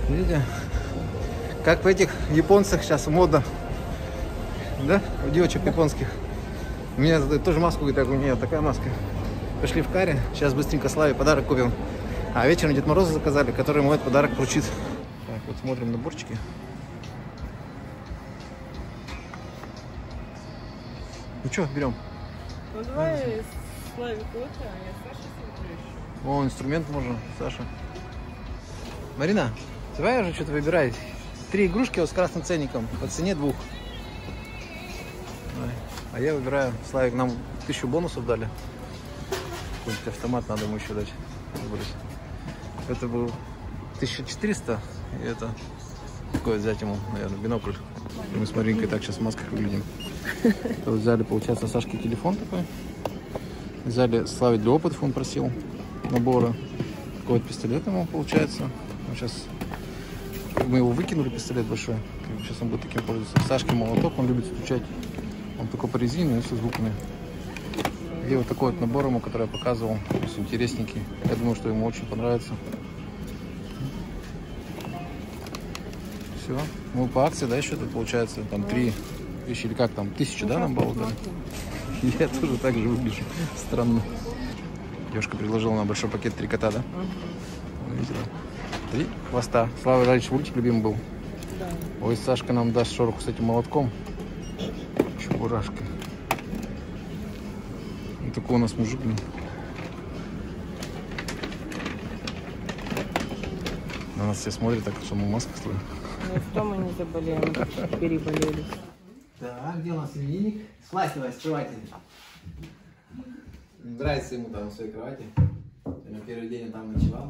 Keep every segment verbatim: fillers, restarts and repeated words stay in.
Видите? Как в этих японцах сейчас модно. Да? У девочек японских. У меня тоже маску, говорит, так, у меня такая маска. Пошли в каре, сейчас быстренько Славе подарок купим. А вечером Дед Мороза заказали, который ему этот подарок вручит. Так, вот смотрим наборчики. Ну что, берем? Ну давай Славе кота, а я Саше смотрю еще. О, инструмент можно, Саша. Марина, давай уже что-то выбирай. Три игрушки вот с красным ценником по цене двух. Давай. А я выбираю. Славик, нам тысячу бонусов дали. Какой-нибудь автомат надо ему еще дать. Это был тысяча четыреста. И это такое взять ему, наверное, бинокль. И мы с Маринкой так сейчас в масках выглядим. Вот взяли, получается, Сашке телефон такой. Взяли Славе для опытов, он просил набора. Такой вот пистолет ему получается. Сейчас мы его выкинули, пистолет большой. Сейчас он будет таким пользоваться. Сашке молоток, он любит стучать. Он только по резине и со звуками. И вот такой вот набор ему, который я показывал. Интересненький. Я думаю, что ему очень понравится. Все. Ну, по акции, да, еще тут получается там три вещи, или как там, тысячу, да, нам было дали? Я тоже так же выгляжу. Странно. Девушка предложила нам большой пакет три кота, да? Видела? Три хвоста. Слава раньше мультик любимый был. Да. Ой, Сашка нам даст шороху с этим молотком. Чебурашка. Вот такой у нас мужик, блин. На нас все смотрят так, что мы в масках стоим. Ну, в том мы не заболеем, переболели. Так, где у нас именинник? Слазь давай, скрывайте. Нравится ему там в своей кровати. На первый день он там ночевал.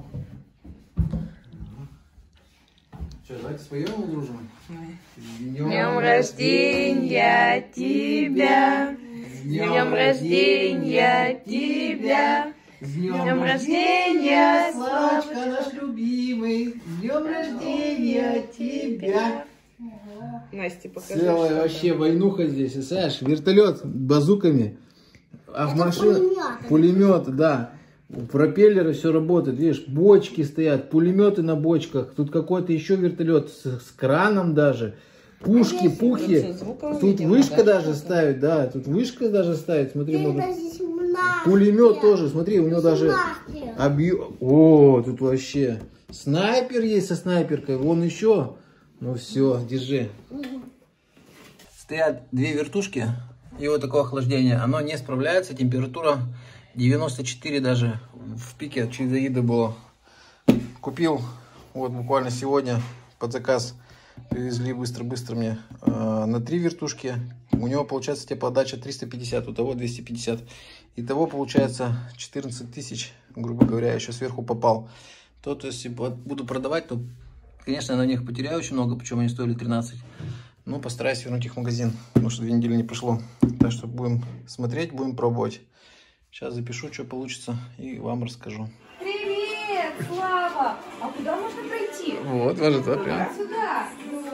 Что, давайте споем ему, дружим? С днем рождения тебя! С днем рождения тебя! С днем рождения, Славочка наш любимый! С днем рождения тебя! Настя, покажи. Целая вообще войнуха здесь, и Саш, вертолет базуками, а в машине пулемет, да, пропеллеры все работает, видишь, бочки стоят, пулеметы на бочках, тут какой-то еще вертолет с, с краном даже, пушки, пухи, тут вышка даже ставить, да, тут вышка даже ставить, смотри, можно, пулемет тоже, смотри, у него даже объем, о, тут вообще снайпер есть со снайперкой, вон еще. Ну все, держи. Стоят две вертушки и вот такое охлаждение. Оно не справляется, температура девяносто четыре даже в пике, через Аида было. Купил вот буквально сегодня под заказ, привезли быстро-быстро мне э, на три вертушки. У него получается теплоотдача триста пятьдесят, у того двести пятьдесят. Итого получается четырнадцать тысяч, грубо говоря, еще сверху попал. То, то если буду продавать, то... Конечно, я на них потеряю очень много, причем они стоили тринадцать. Но постараюсь вернуть их в магазин, потому что две недели не прошло. Так что будем смотреть, будем пробовать. Сейчас запишу, что получится, и вам расскажу. Привет, Слава! А куда можно пройти? Вот, даже туда прям. Сюда.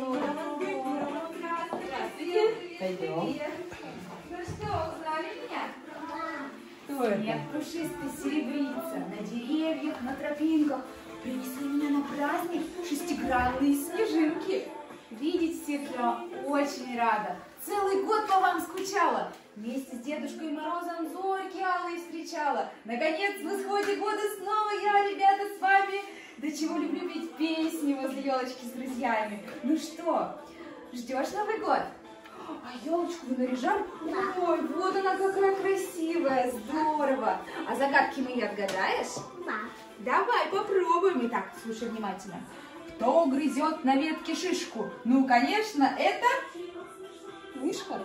Пойдем. Ну что, узнали меня? Кто это? Снег пушистый серебрится на деревьях, на тропинках. Принесли меня на праздник шестигранные снежинки. Видеть всех я очень рада. Целый год по вам скучала. Вместе с Дедушкой Морозом зорьки алые встречала. Наконец, в исходе года снова я, ребята, с вами. До чего люблю петь песни возле елочки с друзьями. Ну что, ждешь Новый год? А елочку вы наряжали? Ой, вот она какая красивая, здорово. А загадки мои отгадаешь? Да. Давай попробуем. Итак, слушай внимательно. Кто грызет на ветке шишку? Ну, конечно, это... Мышка?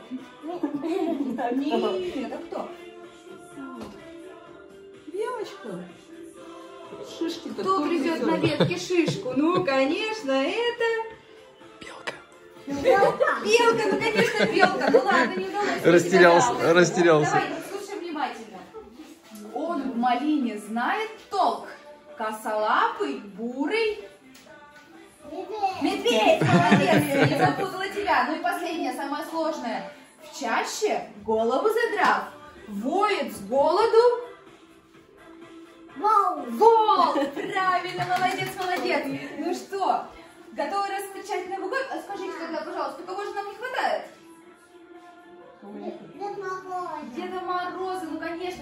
Нет, это кто? Белочка. Шишки. Кто грызет на ветке шишку? Ну, конечно, это... Белка, ну, конечно, белка. Ну, ладно, не удалось. Растерялся, растерялся. Давай, слушай внимательно. Он в малине знает толк. Косолапый, бурый. Медведь, молодец, не запутала тебя. Ну и последнее, самое сложное. В чаще, голову задрав, воет с голоду. Вау. Волк! Правильно, молодец, молодец. Ну что,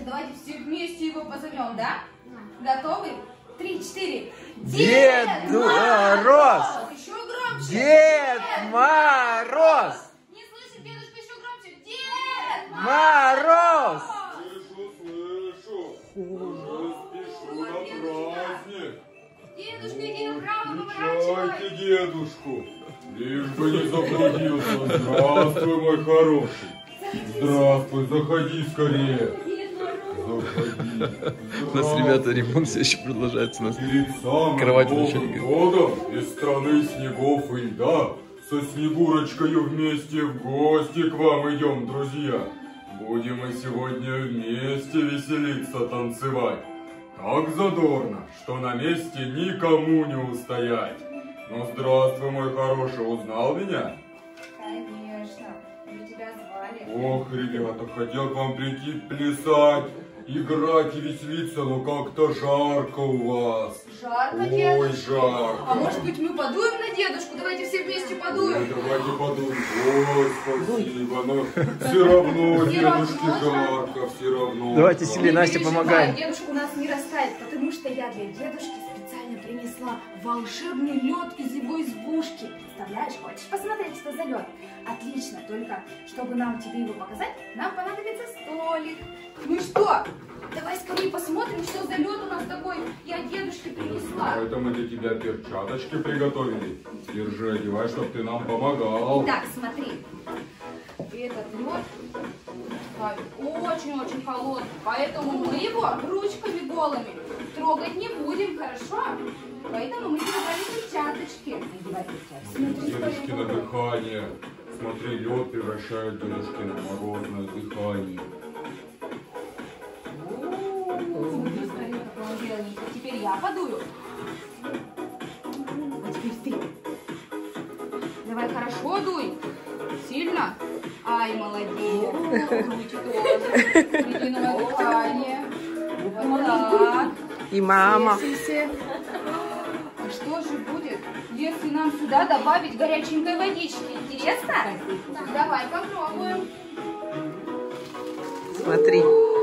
давайте все вместе его позовем, да? Готовы? Три, четыре. Дед Мороз! Еще громче! Дед Мороз! Не слышим, дедушка, еще громче! Дед Мороз! Слышу, слышу. Уже спешу на праздник. Дедушка, иди направо, Встречайте поворачивай! дедушку. Лишь бы не заблудился. Здравствуй, мой хороший. Здравствуй, заходи скорее. Заходи. У нас, ребята, ремонт все еще продолжается. У нас Перед самым кровать Новым вручали. годом из страны снегов и льда со Снегурочкой вместе в гости к вам идем, друзья. Будем мы сегодня вместе веселиться, танцевать. Так задорно, что на месте никому не устоять. Ну, здравствуй, мой хороший, узнал меня? Конечно, мы тебя звали. Ох, ребята, хотел к вам прийти плясать, играть и веселиться, но как-то жарко у вас. Жарко, Ой, дедушка. жарко. А может быть мы подуем на дедушку? Давайте все вместе Ой, подуем. давайте подумаем. Ой, спасибо, но все равно, Все дедушке равно жарко, все равно. Давайте жарко. сильнее, Настя, Не переживай, помогай. дедушка у нас не растает, потому что я для дедушки специально принесла волшебный лед из его избушки. Представляешь, хочешь посмотреть, что за лед? Отлично, только чтобы нам тебе его показать, нам понадобится столик. Ну что, давай скорее посмотрим, что за лед у нас такой я дедушке принесла. Это мы для тебя перчаточки приготовили. Держи, одевай, чтобы ты нам помогал. Так, смотри. Этот лед очень-очень холодный, поэтому мы его ручками голыми трогать не будем, хорошо? Поэтому мы тебе дали перчаточки. Надевай перчаточки. Дедушки на дыхание. Смотри, лед превращает дедушки на морозное дыхание. Теперь я подую. А теперь ты. Давай хорошо дуй. Сильно. Ай, молодец. Руки тоже. Ледяное дыхание. Вот так. И мама. Вешайся. А что же будет, если нам сюда добавить горяченькой водички? Интересно? Давай попробуем. Смотри.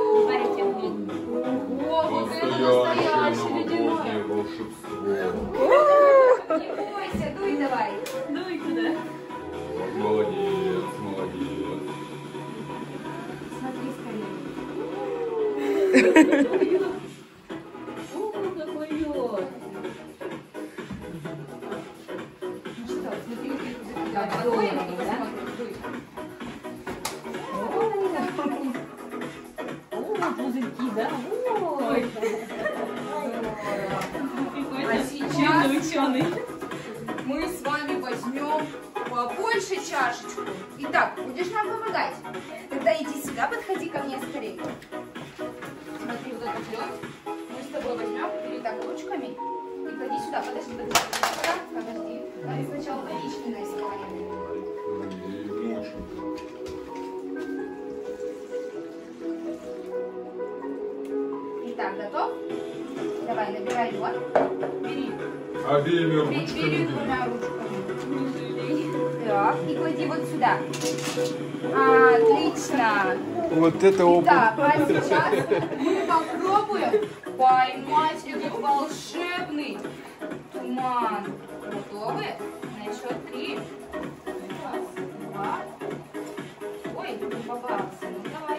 О, вот это Настоящее настоящее новогоднее ледяное. волшебство. Не бойся, дуй давай. Дуй туда. Молодец, молодец. Смотри скорее. О, какой лед. Ну что, смотри, ты Так, дуй, дуй, и да? посмотрим, дуй. О, пузырьки, да? Ой. А сейчас ученый. мы с вами возьмем побольше чашечку. Итак, будешь нам помогать? Тогда иди сюда, подходи ко мне скорее. Смотри, вот этот лед. Мы с тобой возьмем, или так ручками. И клади сюда, подожди, подожди. Сюда, подожди. Надо сначала водички наискали. Итак, готов? Давай, набирай лед. Бери. Обеими Бери, ручками. бери двумя ручками. Так, и клади вот сюда. Отлично. Вот это опыт. Так, а сейчас мы попробуем поймать этот волшебный туман. Готовы? На счет три. Раз, два. Ой, не попался. Ну давай.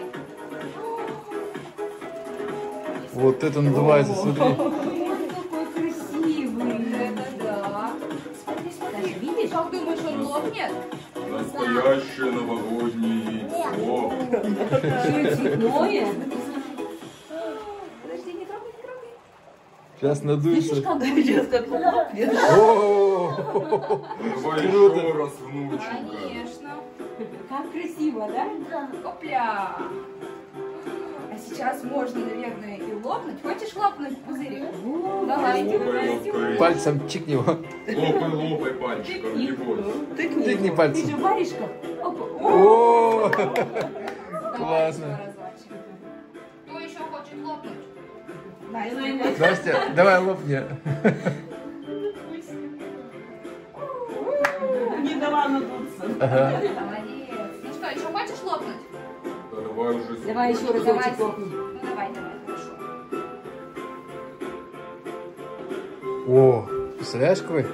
Вот это надувается, смотри. Ой, какой красивый. Это да. Смотри, смотри. Видишь? Как думаешь, он лопнет? Настоящее новогоднее яйцо. Цветное. Подожди, не трогай, не трогай. Сейчас надуется. Как будет, как лопнет. О, Давай Круто. еще раз, внученька. Конечно. Как красиво, да? Опля. А сейчас можно, наверное, и лопнуть. Хочешь лопнуть пузырик? Давай. Лопай, лопай. пальцем чикни его. Лопай, лопай пальчиком, не бойся. Тыкни Ты пальцем. же варежка. О, Давай классно. еще разочек. Кто еще хочет лопнуть? Настя, давай лопни. Не дала надуться. Ага. Молодец. Ну что, еще хочешь лопнуть? Давай уже. Давай еще Давай. разочек лопни. Ну давай. О, представляешь, какой?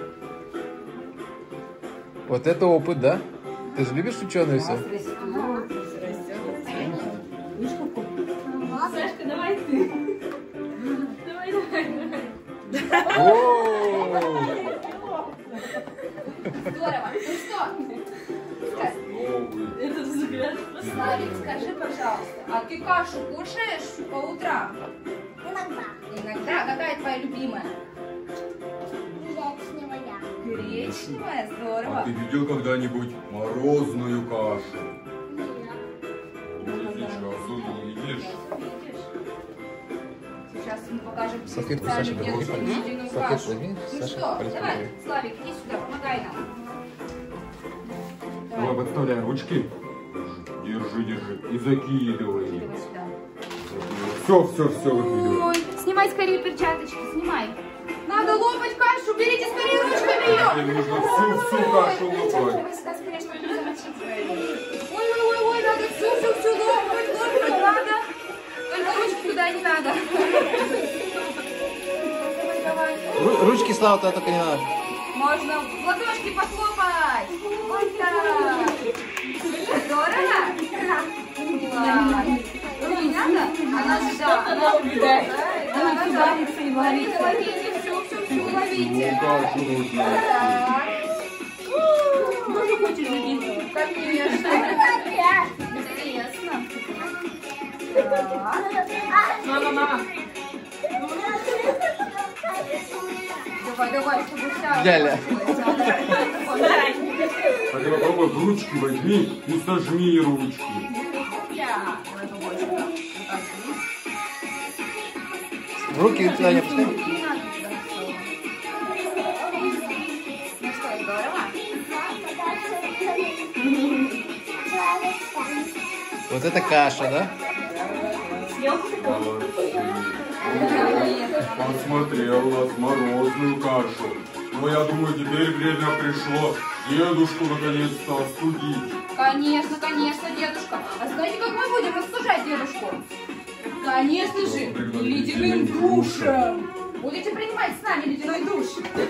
Вот это опыт, да? Ты же любишь ученые все? Сашка, давай ты. Давай, давай, давай. Здорово. Ну что? Этот взгляд. Славик, скажи, пожалуйста, а ты кашу кушаешь по утрам? Иногда. Иногда. Какая твоя любимая? Гречневая. Гречневая? А Здорово. ты видел когда-нибудь морозную кашу? Нет. Вот сейчас увидишь. Видишь? Сейчас мы покажем тебе Салфетку, специальную Саша, детскую возьми. ледяную Салфетку кашу. возьми, Ну Саша, что, полез давай, поговорить. Славик, иди сюда, помогай нам. Давай, Давай, подставляй ручки. Держи, держи. И закидывай. давай сюда. Все, все, все, выкидывай. Ой, снимай скорее перчаточки, снимай. Надо лопать кашу, берите скорее ручками ее. Теперь нужно всю-всю кашу лопать. Давай сюда скорее, чтобы не замочить. Ой, ой, ой, ой, надо всю-всю-всю лопать, лопать надо. Только ручки туда не надо. Давай, давай. Ру- Ручки, Слава, туда только не надо. Можно в ладошки похлопать. Вот так. Здорово? Класс. Руки не надо? Она же, да. Она убегает. Да, да, да. Ловите, ловите, всю, всю, всю ловите. Кашу нужно. Так. Тоже хочешь забить? Конечно. Интересно. Так. Мама, мама. Давай, давай, чтобы вся... Ляля. А ты попробуй в ручки возьми и сожми ручки. Давай побольше. Вот так. Руки туда не опускай. Не надо туда всего. Ну что, здорово? Вот это каша, да? Посмотрел у нас морозную кашу. Но я думаю, теперь время пришло дедушку наконец-то остудить. Конечно, конечно, дедушка. А знаете, как мы будем остужать дедушку? Конечно же, ледяным душем. Будете принимать с нами ледяной душ?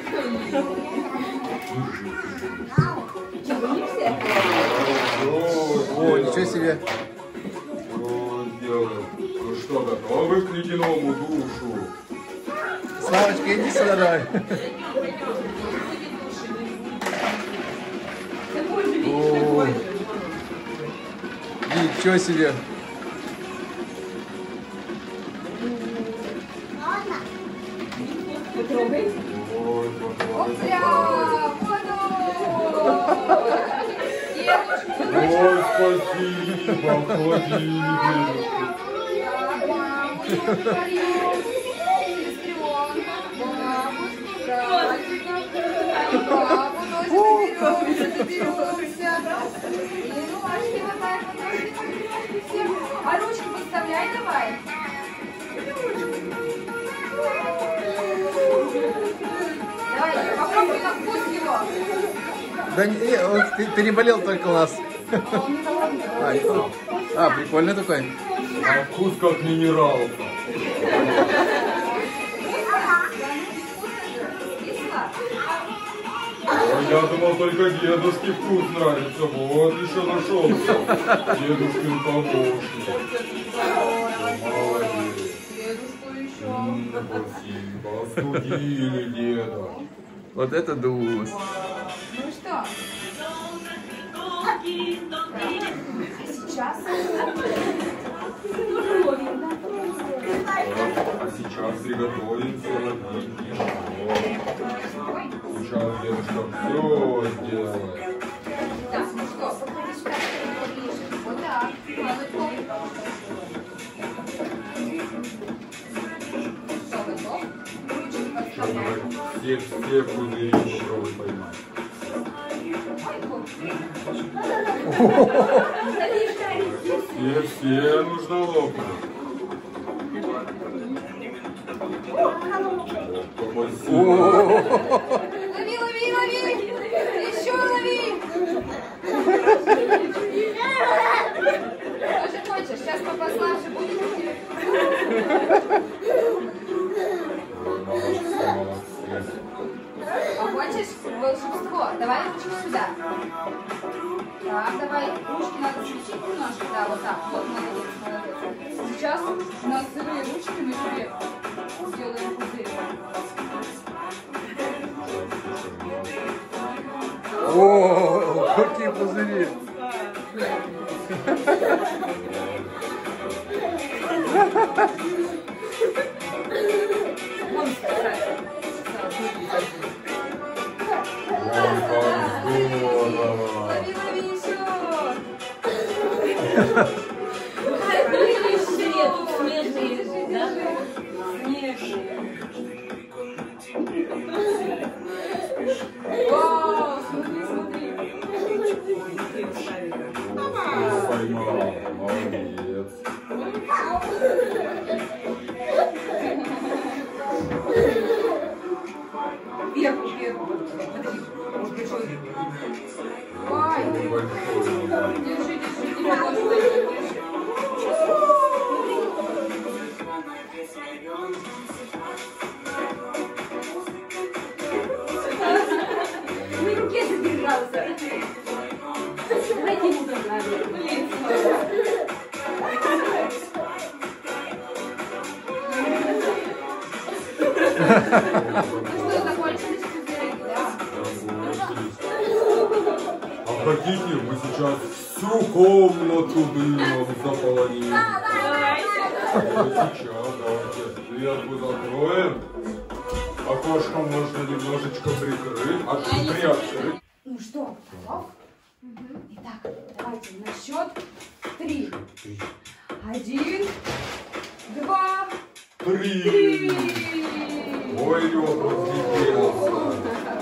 Что, боишься? О, ничего себе. Что сделаем? Ну что, готовы к ледяному душу? Славочка, иди сюда, давай. О, ничего себе. Потрогай. Ой, Опля! Воду! Дедушка, Ой, спасибо, холодильник. А ручки подставляй давай. Давай, попробуй на вкус его. Да не, он пе- переболел только у нас. А, не- а, прикольный такой. На вкус как минералка. Ой, я думал, только дедушке вкус нравится. Вот еще нашелся. Дедушкин помощник. Молодец. Дедушку еще. М, Спасибо. Остудили деда. Вот это дус. Ну что? А сейчас? А сейчас приготовимся ловить еще. Сейчас дедушка все сделает. Так, ну что, подходи сюда, поближе. Вот так. Молодцом. Все, готов? Ручки Сейчас подставляй. давай все, все пузыри попробуй поймать. Все, все нужно лопать. Спасибо. Лови, лови, лови! Еще лови! Что же хочешь? Сейчас попослабже будет. Молодцы, молодцы. Хочешь волшебство? Давай ручки сюда. Так, давай. Ручки надо сместить немножко. Да, вот так. Вот, молодец, молодец. Сейчас на сырые ручки мы тебе сделаем пузырь. О, какие пузыри! Ой, как здорово! Лови, лови еще! Вау, смотри, смотри. Ой, поймал, молодец. Вверху, вверху. Подожди. Ой, Ой, большой. держи, держи, тебя тоже возьму, держи. На руке задержался. Давайте ему забрали. Ну что, закончились пузыри, да? А хотите, мы сейчас всю комнату дымом заполоним? Вот сейчас, давайте дверку закроем. Окошко можно немножечко прикрыть, а приоткрыть. Ну что, готов? Итак, давайте на счет три. Один, два, Три! три. Ой, лед разлетелся.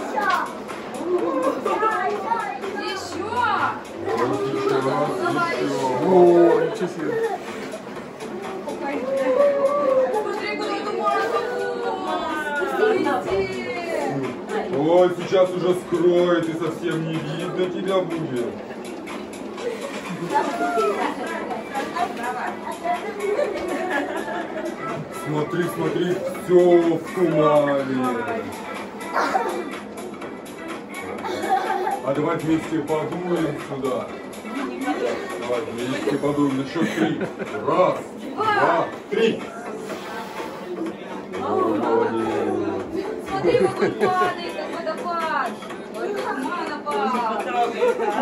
Еще. Вот сейчас, еще. О, ничего себе! Смотри, какой туман. Ой, сейчас уже скроет и совсем не видно тебя будет. Смотри, смотри, все в тумане. А давай вместе подуем сюда. Давай вместе подуем на счет три. Раз, два, три. Ой, молодец. Смотри, какой падает, как водопад. Ой, как тумана падает.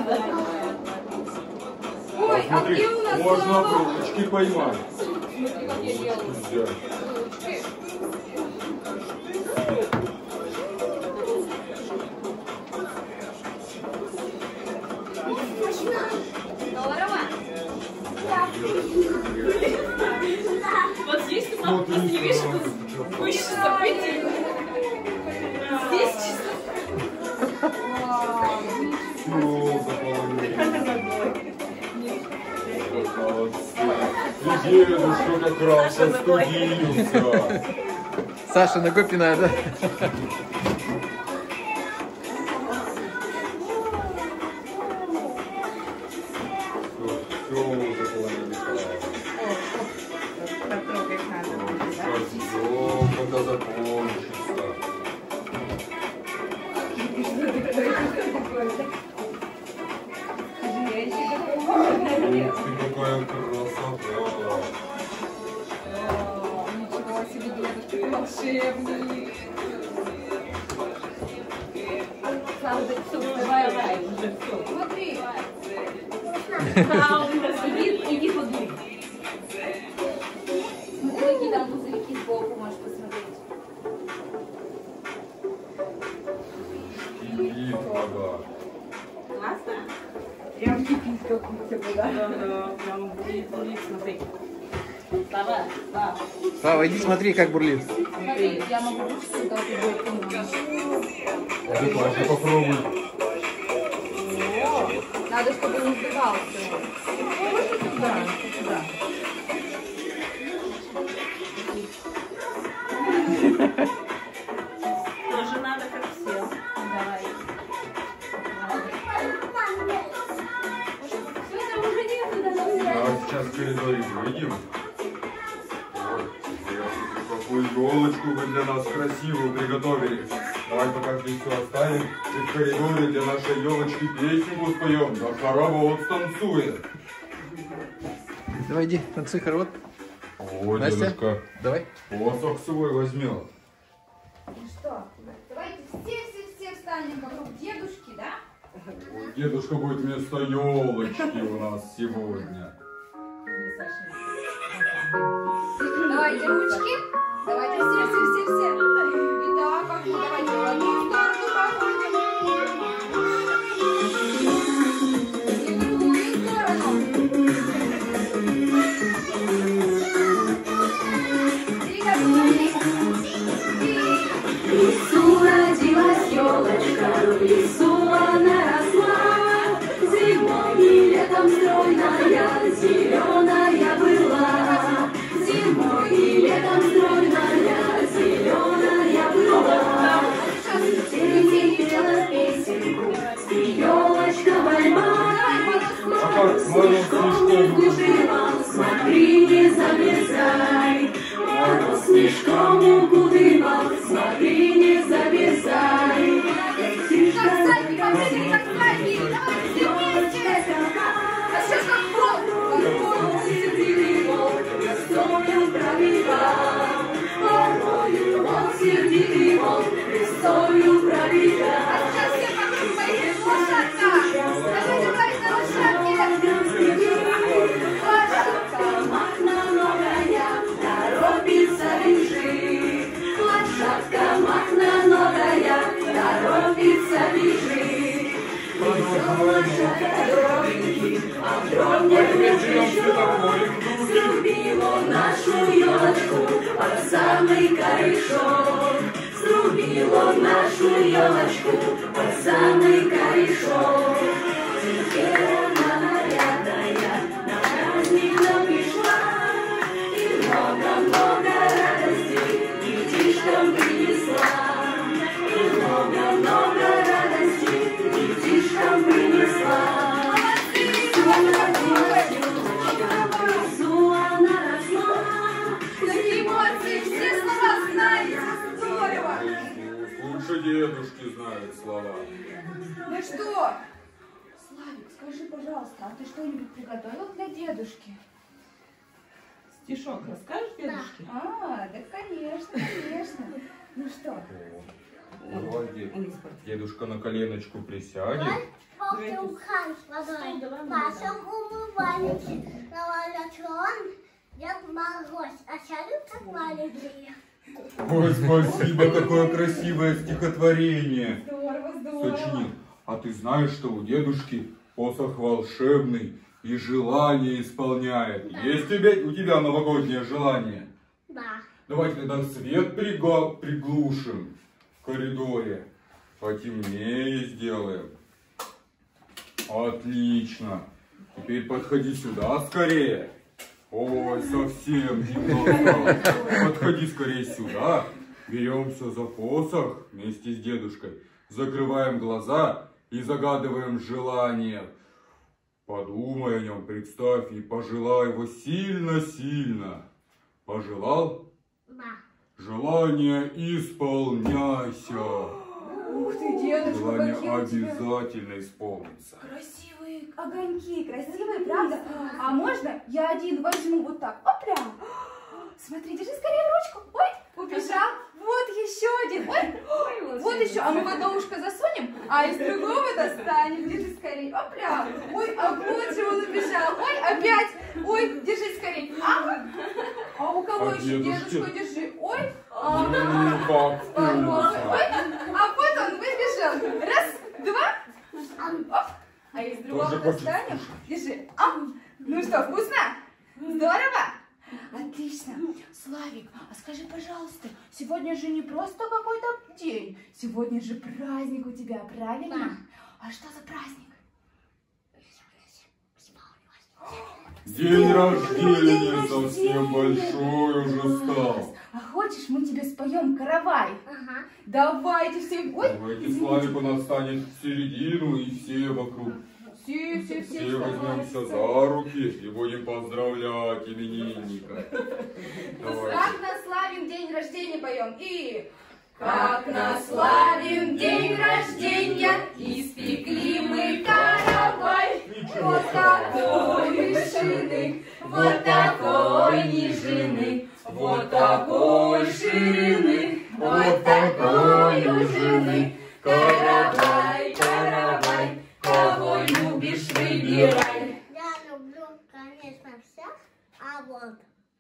Ой, а Смотри, где у нас можно голова? ручки поймать. Смотри, как я делаю. Взять. Ручки. Здорово. Вот здесь ты мама просто Смотри, не видишь, как что это высшее событие. Здесь чисто. Вау, все заполонили. Молодцы. И дедушка как раз остудился. Саша ногой пинает, да? Все заполонили. Потрогать надо. Все, когда закончится. Ух ты, какая красота. ничего себе, дедушка, ты волшебник. Правда, все, давай, давай, уже все. Смотри. А, он сидит, иди подуй. Смотри, какие там пузырьки сбоку, можешь посмотреть. Кипит вода. Классно? Прям кипит как-то, да? Да, да, прям будет, будет, смотри. Давай, да. Слава, иди смотри, как бурлит. Смотри, я могу ручку туда убрать. А ты тоже попробуй. Надо, чтобы не сбивался. Да, да. Тоже надо, как все. Давай. Все, там уже нет туда А вот сейчас в коридоре выйдем. Вот, какую елочку вы для нас красивую приготовили. Давай пока здесь все оставим и в коридоре для нашей елочки песенку споем. Да хоровод станцует. Давай иди, танцуй хоровод. О, Настя, дедушка давай. посох свой возьмет. Ну что, давайте все-все-все встанем вокруг дедушки, да? Ой, дедушка будет вместо елочки у нас сегодня. Давайте ручки. Давайте все-все-все-все. Итак, пошли, давайте в одну сторону проходим. И в другую сторону. Приготовились. В лесу родилась елочка, в лесу она росла, зимой и летом стройная, зеленая была. Зимой и летом стройная, зеленая была. Теперь пела песенку, елочка больна. Мороз снежком укутывал, смотри, не замерзай. Мороз снежком укутывал, смотри, не замерзай. Как садки, посмотрите, как садки. Давайте все вместе. А сейчас как волк. Сердитый волк лесою пробегал, порою он сердитый волк лесою пробегал. А сейчас все вокруг поедем лошадка. Скажите правильно, лошадки. Лошадка махноногая, торопится бежит. Лошадка махноногая, торопится бежит. Лошадка дровеньки, а в дровнях лежит. Срубила нашу елочку под самый корешок. Срубила нашу елочку под самый корешок. Теперь она нарядная, на праздник нам пришла. И много-много радости детишкам принесла. И много-много радости детишкам принесла. Какие молодцы, все слова знаете. Здорово. Лучше дедушки знают слова. Ну что? Славик, скажи, пожалуйста, а ты что-нибудь приготовил для дедушки? Стишок расскажешь дедушке? А, да конечно, конечно. Ну что? Давай, дед- дедушка на коленочку присядет. Потом хан с водой, потом умывальничек, навалячон, Дед Мороз, а салют как маленькие. Ой, спасибо, какое красивое стихотворение Здорово, здорово. сочинил. А ты знаешь, что у дедушки посох волшебный и желание исполняет? Да. Есть у тебя, у тебя новогоднее желание? Да. Давайте тогда свет прига- приглушим в коридоре, потемнее сделаем. Отлично. Теперь подходи сюда скорее. Ой, совсем темно стало. Подходи скорее сюда. Беремся за посох вместе с дедушкой. Закрываем глаза и загадываем желание. Подумай о нем, представь и пожелай его сильно-сильно. Пожелал? Да. Желание исполняйся. Ух ты, дедушка, Желание какие у тебя обязательно исполнится. красивые огоньки, красивые, правда? А можно я один возьму вот так? Опля! Смотри, держи скорее в ручку. Ой, убежал. Вот еще один. Ой, вот еще. А мы в одно ушко засунем, а из другого достанем. Держи скорее. Опля! Ой, а вот же он убежал. Ой, опять. Ой, держи скорее. А, а у кого А еще? дедушке? Дедушка, держи. Ой, а, М, как Пожалуйста. вкусно. Ой, а вот он выбежал. Раз, два. Оп. А из другого Тоже хочет достанем. Держи. Ам. Ну что, вкусно? Здорово? Отлично. Славик, а скажи, пожалуйста, сегодня же не просто какой-то день. Сегодня же праздник у тебя, правильно? Да. А что за праздник? День рождения День совсем рождения. большой уже стал. А хочешь, мы тебе споем каравай? Ага. Давайте все. Ой, Давайте извините. Славик у нас станет в середину и все вокруг. Все, все, все. Все возьмемся за руки и будем поздравлять именинника. Давайте. Как на Славин день рождения поем. И как наславим день рождения, испекли мы каравай. Вот такой вышины, вот такой нижины, вот такой ширины, вот такой ужины. Каравай, каравай, кого любишь, выбирай. Я люблю, конечно, всех, а вот.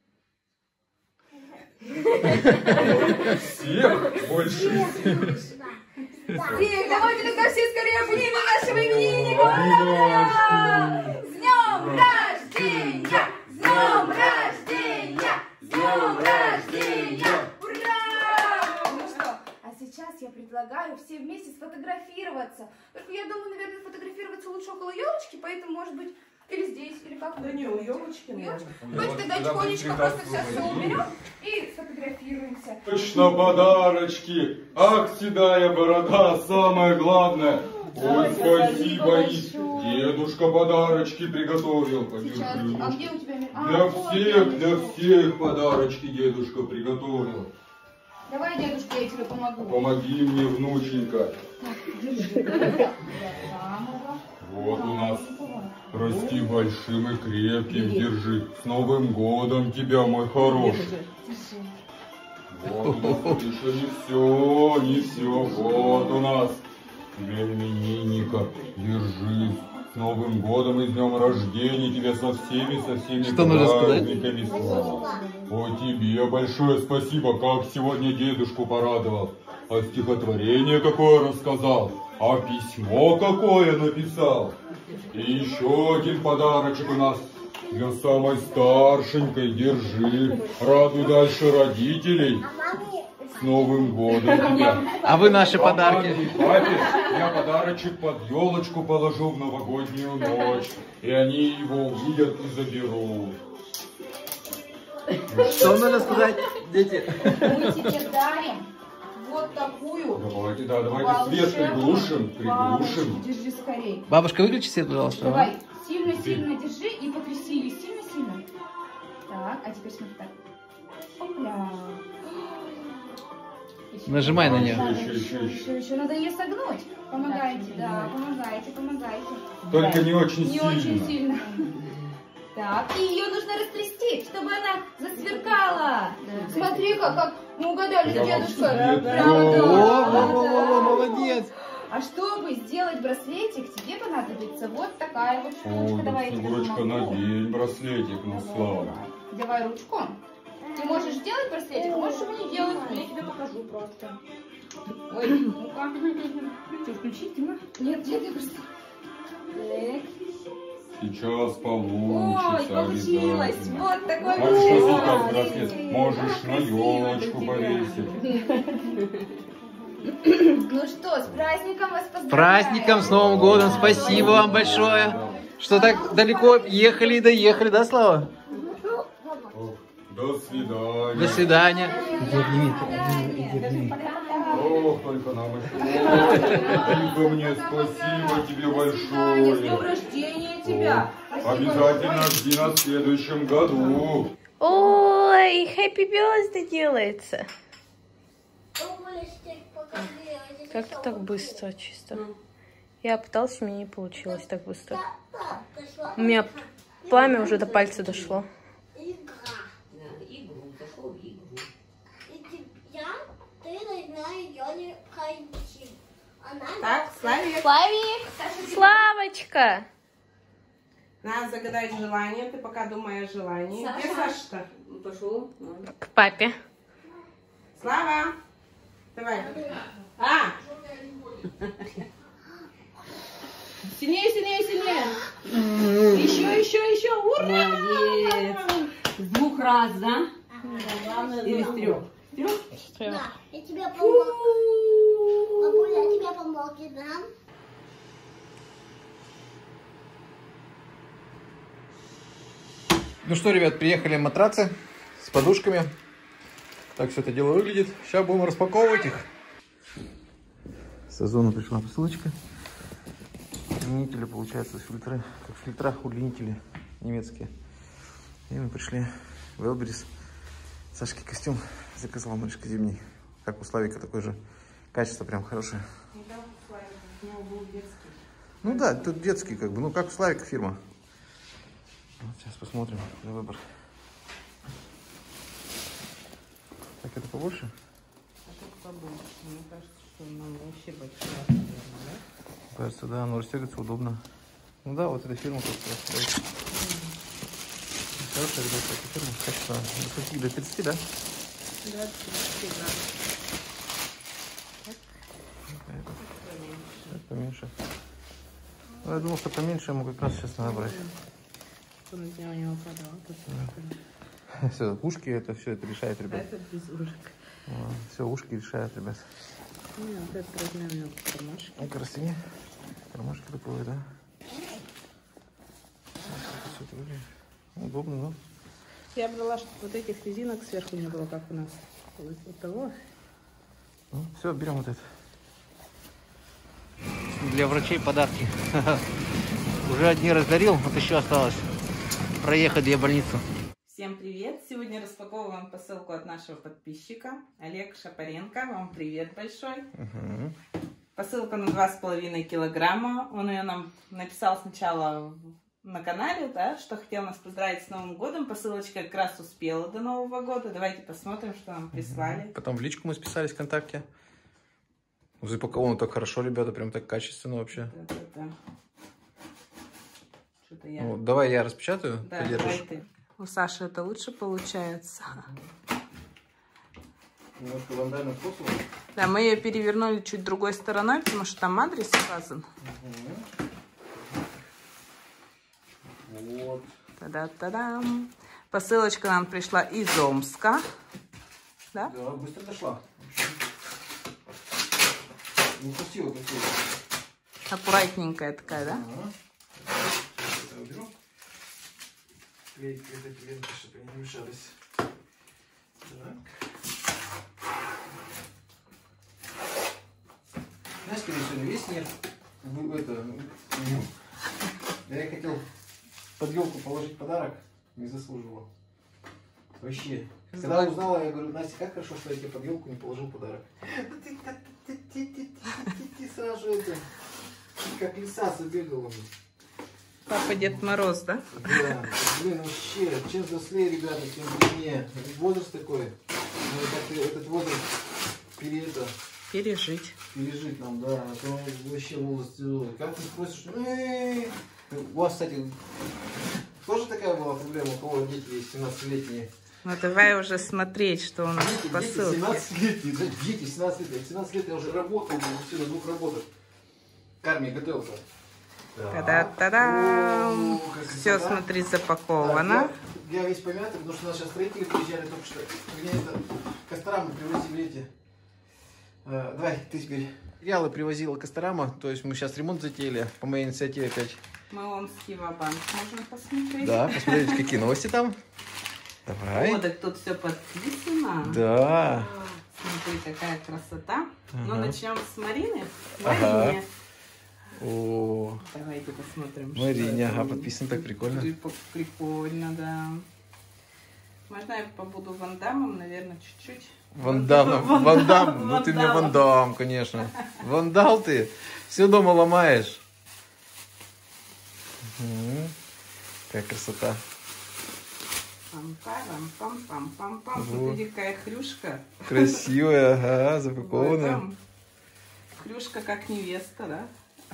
Всех больше. Всех, давайте тогда все скорее обнимем нашего именинника! С днем рождения! С днем рождения! С днем рождения! Ура! Ну что, а сейчас я предлагаю все вместе сфотографироваться. Только я думаю, наверное, фотографироваться лучше около елочки, поэтому, может быть, или здесь, или как. Да не, у елочки, наверное. Давайте тогда тихонечко просто все, все уберем и сфотографируемся. Точно подарочки. Ах, седая борода, самое главное. Ой, спасибо, дедушка подарочки приготовил. Сейчас. А где у тебя мир? А, Для вот, всех, для всех подарочки дедушка приготовил. Давай, дедушка, я тебе помогу. Помоги мне, внученька. Самого. Вот у нас. Расти большим и крепким, держи. С Новым годом тебя, мой хороший. Вот у нас еще не все, не все. Вот у нас для именинника. Держи. С Новым годом и с днем рождения тебя со всеми, со всеми Что нужно сказать? праздниками. Слава. Ой, тебе большое спасибо, как сегодня дедушку порадовал. А стихотворение какое рассказал, а письмо какое написал. И еще один подарочек у нас для самой старшенькой. Держи. Радуй дальше родителей. С Новым годом тебя. А вы наши подарки. А маме и папе я подарочек под елочку положу в новогоднюю ночь. И они его увидят и заберут. Что надо сказать, дети? Мы тебе дарим вот такую. Давайте, да, давайте свет приглушим, приглушим. Держи скорей. Бабушка, выключи свет, пожалуйста. Давай, сильно-сильно держи и потряси ее сильно-сильно. Так, а теперь смотри так. Опля. Еще. Нажимай на нее. Еще, еще, еще. Еще, еще надо ее согнуть. Помогайте, да, помогайте, помогайте. Только не очень Не сильно. очень сильно. Так, и ее нужно растрясти, чтобы она засверкала. Смотри-ка, как мы угадали, Прямо дедушка. в цвет. Прямо, О, да, о, да, о, да. о, молодец. А чтобы сделать браслетик, тебе понадобится вот такая вот штучка. Ой, Давай да, я тебе Снегурочка, помогу. надень браслетик, ну слава. Давай ручку. Ты можешь сделать браслетик, можешь его не делать. Я тебе покажу просто. Ой, ну-ка. Что, включить, Дима? Нет, нет, я просто... Так. Сейчас Ой, получится получилось. обязательно. Вот такой Можешь носить как браслетик. браслет, можешь на елочку повесить. Ну что, с праздником вас поздравляю. С праздником, с Новым годом. Спасибо вам большое, что так далеко ехали и доехали, да, Слава? До свидания. До свидания. Ох, только нам еще. Спасибо мне, спасибо тебе С днем большое. рождения тебя. Обязательно жди на следующем году. Ой, хэппи бёрздэй делается. Как-то так быстро, чисто. Я пыталась, у меня не получилось так быстро. У меня пламя уже до пальца дошло. Так, Славик, Славик! Славочка! надо загадать желание. Ты пока думай о желании. Где Саша-то? Пошел. К папе. Слава! Давай. А! Сильнее, сильнее, сильнее. Еще, еще, еще. Ура! Молодец. С двух раз, да? Или с трех? Да, я тебе помогу. Бабуля, я тебе помогу, да? Ну что, ребят, приехали матрацы с подушками. Так все это дело выглядит. Сейчас будем распаковывать их. С Озона пришла посылочка. Удлинители, получается, фильтры, как в фильтрах удлинители немецкие. И мы пришли в Элберис. Сашке костюм заказала, малышка зимний. как у Славика, такое же качество прям хорошее. Ну да, тут детский как бы, ну как у Славика фирма. Вот сейчас посмотрим на выбор. Так, это побольше? Побольше. Мне кажется, что нам вообще большая, наверное, да? Кажется, да, оно растягивается удобно. Ну да, вот эта фирма как раз. Хорошая, ребята, эта фирма. Качество до скольки? До тридцати, да? Да, тридцать, да. Поменьше. Ну, я думал, что поменьше ему как раз сейчас надо брать. Что на тебя не выпадало? Да. Все, ушки это все это решает, ребят. Это без ушек. Все, ушки решают, ребят. Ну, вот этот размер у него кармашек. А красивее. Кармашки такое, да. Удобно, да? Я брала, чтобы вот этих резинок сверху не было, как у нас. Вот того. Ну, все, берем вот это. Для врачей подарки. Уже одни раздарил, вот еще осталось проехать две больницы. Всем привет! Сегодня распаковываем посылку от нашего подписчика Олег Шапаренко. Вам привет большой. Угу. Посылка на два с половиной килограмма. Он ее нам написал сначала на канале, да, что хотел нас поздравить с Новым годом. Посылочка как раз успела до Нового года. Давайте посмотрим, что нам прислали. Угу. Потом в личку мы списались ВКонтакте. Запаковано так хорошо, ребята, прям так качественно вообще. Да-да-да. Что-то я... Ну, давай я распечатаю. Да, давай ты. У Саши это лучше получается. Немножко вандальным способом. Да, мы ее перевернули чуть другой стороной, потому что там адрес указан. Угу. Вот. Та-да-та-дам. Посылочка нам пришла из Омска. Да? Да, быстро дошла. Ну, красиво, красиво. Аккуратненькая такая, да? Ага. Это уберу. Клейки, это клейки, чтобы они не мешались. Так. Знаешь, когда сегодня весь нерв, это, я хотел под елку положить подарок, не заслуживал. Вообще. Когда узнала, я говорю, Настя, как хорошо, что я тебе под елку не положил подарок. Ты сразу это, как лиса забегала. Папа Дед Мороз, да? Да, блин, вообще, чем взрослее, ребята, тем бледнее. Возраст такой, надо этот возраст пере, это, пережить. Пережить нам, да, а то вообще возраст тяжелый. Как ты спросишь, эй, у вас, кстати, тоже такая была проблема, у кого дети есть семнадцатилетние? Ну давай уже смотреть, что у нас дети, в посылке. семнадцатилетние, да, дети семнадцатилетние, семнадцать лет я уже работал, все на двух работах, к армии готовился. Та-да-та-дам! Все, смотри, запаковано. Так, я, я весь помятый, потому что у нас сейчас строители приезжали только что. Мне это Косторама привозили эти. А, давай, ты теперь. Материалы привозила Косторама, то есть мы сейчас ремонт затеяли по моей инициативе опять. Мы омский ва-банк можем посмотреть. Да, посмотрите, какие новости там. Давай. О, так тут все подписано. Да. Смотри, какая красота. Ага. Ну, начнем с Марины. Ага. Марине. О, Давайте посмотрим. Марине, ага, подписан, так прикольно. Прикольно, да. Можно я побуду Ван Дамом, наверное, чуть-чуть. Ван Дам, Ван Дам, ну ты мне Ван Дам, конечно. Вандал ты, все дома ломаешь. Угу. Какая красота. Пам-пам-пам-пам-пам-пам. Вот. Смотри, какая хрюшка. Красивая, ага, запакованная. Хрюшка как невеста, да?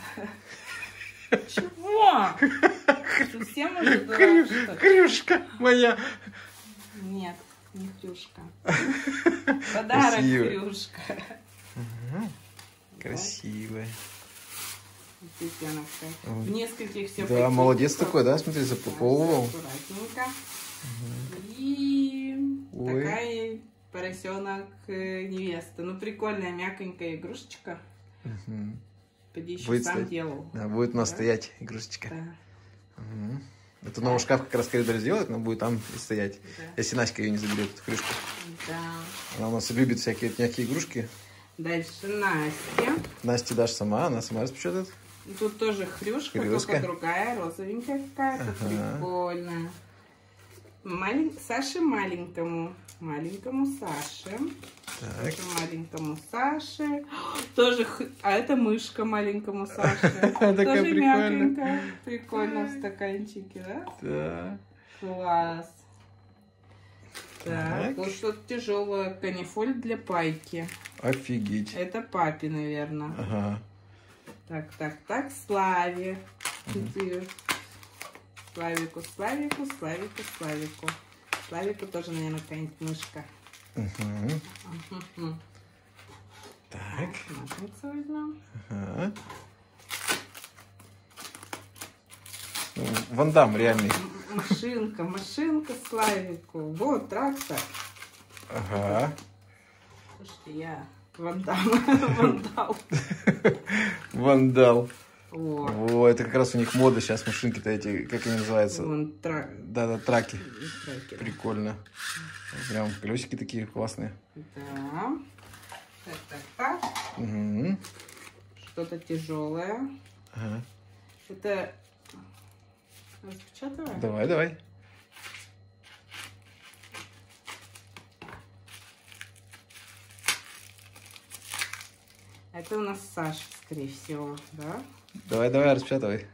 Чего? Совсем уже дурак, что ли? Хрюшка моя. Нет, не хрюшка. Подарок хрюшка. Угу. Красивая. Смотрите, она такая. В нескольких все. Да, молодец такой, да? Смотри, запаковывал. Аккуратненько. Угу. И Ой. такая поросенок невеста. Ну, прикольная, мягонькая игрушечка. Угу. Поди еще Будет сам стоять. делал. Да, будет у нас Да? стоять игрушечка. Да. Угу. Это новый шкаф как раз коридор сделает, но будет там и стоять. Да. Если Наська ее не заберет, эту крышку. Да. Она у нас любит всякие вот мягкие игрушки. Дальше Настя. Насте дашь сама, она сама распечатает. Тут тоже хрюшка, Хрюшка. только другая, розовенькая какая-то. Ага. Прикольная. Малень... Саше маленькому. Маленькому Саше. Так. Саше маленькому Саше. Тоже... х- А это мышка маленькому Саше. Такая Тоже прикольная. мягенькая. Прикольно в стаканчике, да? Да. Класс. Так, Так. вот что-то тяжелое. Канифоль для пайки. Офигеть. Это папе, наверное. Ага. Так, так, так. Славе. Где? Славику, Славику, Славику, Славику. Славику тоже, наверное, какая-нибудь мышка. Угу. Мгм. Так. Ножницы возьмем. Ага. Ну, Ван Дам реальный. М- Машинка, машинка Славику. Вот, трактор. Ага. Слушайте, я вандал. Вандал. Вандал. О, О, это как раз у них мода сейчас машинки-то эти, как они называются? вон трак. Да-да, траки. тракер. Прикольно. Прям колесики такие классные. Да. Так, так, так. Угу. Что-то тяжелое. Ага. Это... Распечатываем? Давай, давай. Это у нас Саша, скорее всего, да? Давай, давай, распечатывай.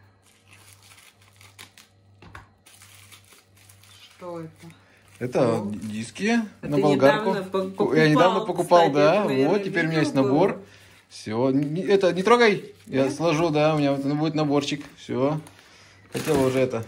Что это? Это Ну, диски а на ты болгарку. недавно по- покупал, Я недавно покупал, кстати, да. это, наверное, Вот, теперь у меня есть видео набор. было. Все. Это не трогай. Я Нет? сложу, да. У меня вот будет наборчик. Все. Хотела уже это.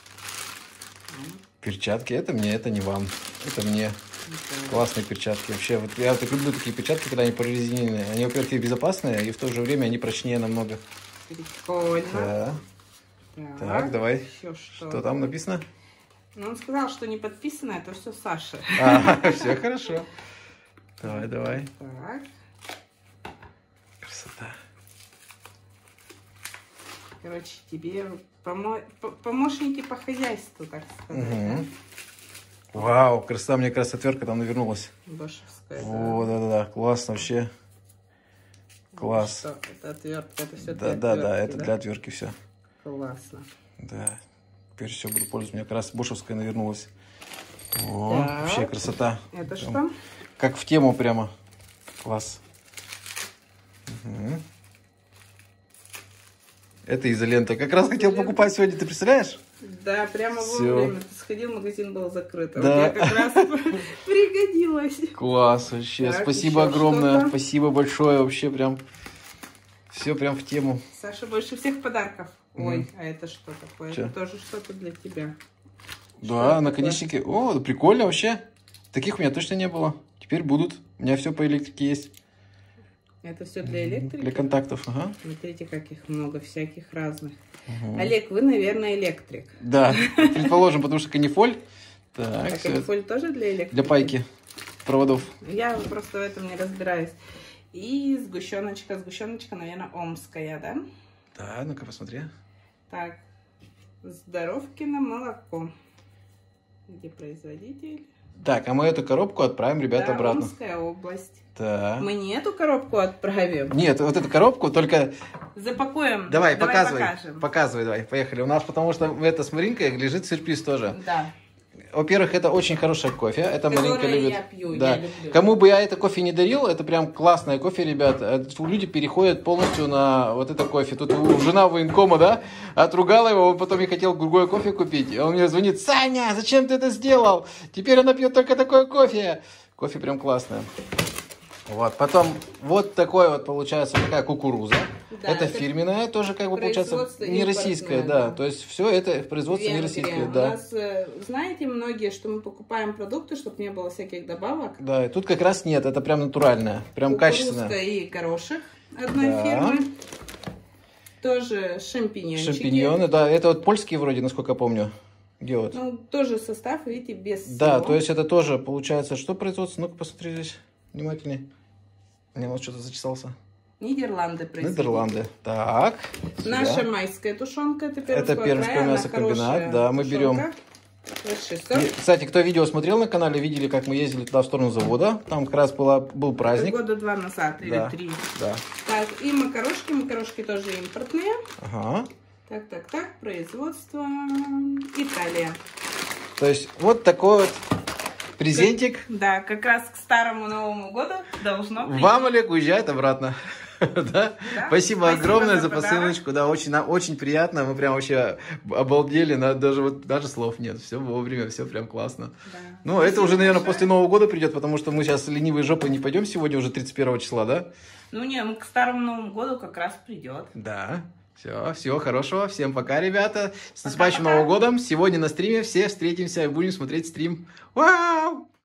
Перчатки. Это мне, это не вам. Это мне. Классные перчатки. Вообще, вот я так люблю такие перчатки, когда они прорезиненные. Они, во-первых, и безопасные, и в то же время они прочнее намного. Прикольно. Да. Так, Так, давай. Еще что? Что там написано? Ну, он сказал, что не подписано, это все Саша. А, все хорошо. Давай, давай. Так. Красота. Короче, тебе помо- по- помощники по хозяйству, так сказать. Угу. Вау, красота, мне как раз отвертка там навернулась. Да? Башевская, О, да-да-да, классно вообще. Класс. Что? Это отвертка, это все Да-да-да, это для отвертки все. Классно. Да. Теперь все буду пользоваться. У меня как раз бошевская навернулась. О, Так. вообще красота. Это Прям что? Как в тему прямо. Класс. Угу. Это изолента. Как раз хотел покупать сегодня, ты представляешь? Да, прямо Всё. вовремя. Ты сходил, магазин был закрыт. А Да. мне как раз пригодилось. Класс вообще. Так, Спасибо ещё огромное. что-то? Спасибо большое. Вообще прям все прям в тему. Саша, больше всех подарков. Мгм. Ой, а это что такое? Чё? Это тоже что-то для тебя. Да, это наконечники. О, да прикольно вообще. Таких у меня точно не было. Теперь будут. У меня все по электрике есть. Это все для электрики? Для контактов, ага. Смотрите, как их много, всяких разных. Мгм. Олег, вы, наверное, электрик. Да, предположим, потому что канифоль. Так, А всё это канифоль тоже для электрики? для пайки проводов. Я просто в этом не разбираюсь. И сгущеночка. Сгущеночка, наверное, омская, да? Да, ну-ка посмотри. Так, Здоровкино молоко. Где производитель? Так, а мы эту коробку отправим, ребята, Да, обратно. Омская область. Да. Мы не эту коробку отправим. Нет, вот эту коробку только... Запакуем. Давай, показывай. покажем. Показывай, давай, поехали. У нас, потому что это с Маринкой лежит сюрприз тоже. Да. Во-первых, это очень хорошее кофе. Это Которое Маринка любит. я пью, Да. я люблю. Кому бы я это кофе не дарил, это прям классное кофе, ребят. Э, Люди переходят полностью на вот это кофе. Тут у- жена военкома, да, отругала его, он потом и хотел другое кофе купить. И он мне звонит: Саня, зачем ты это сделал? Теперь она пьет только такое кофе. Кофе прям классное. Вот, потом вот такое вот получается, такая кукуруза. Да, это, это фирменная, тоже как бы получается производство не российская, импортное, да. да. То есть все это производство не Венгрия. российское, У да. нас, э, знаете, многие, что мы покупаем продукты, чтобы не было всяких добавок. Да, и тут как раз нет, это прям натуральное, прям качественное. Кукурузка и горошек одной Да. фирмы. Тоже шампиньончики. Шампиньоны, да, это вот польские вроде, насколько я помню. Где вот? Ну, тоже состав, видите, без Да, всего. то есть это тоже получается, что производство? Ну-ка посмотри здесь, внимательней. Мне вот что-то зачесался. Нидерланды производитель. Нидерланды. Так. Наша сюда. майская тушенка. Это Это Пермского Пермский края, она мясокомбинат, хорошая да, мы тушенка. берем. шестьсот. И, кстати, кто видео смотрел на канале, видели, как мы ездили туда в сторону завода. Там как раз была, был праздник. Года два назад или Да. три. Да. Так, и макарошки. Макарошки тоже импортные. Ага. Так, так, так. Производство Италия. То есть вот такой вот презентик. Да, как раз к старому Новому году должно прийти. Вам, Олег, уезжает обратно. Да? Да? Спасибо, Спасибо огромное за за посылочку. Да, очень, нам очень приятно. Мы прям вообще обалдели. на- Даже, вот, даже слов нет. Все вовремя, все прям классно. Да. Ну, Спасибо это уже, наверное, большое. после Нового года придет, потому что мы сейчас ленивой жопой не пойдем сегодня, уже тридцать первого числа, да? Ну не, ну к старому Новому году как раз придет. Да. Все, всего хорошего. Всем пока, ребята. С наступающим Пока-пока. Новым годом. Сегодня на стриме все встретимся и будем смотреть стрим. Вау!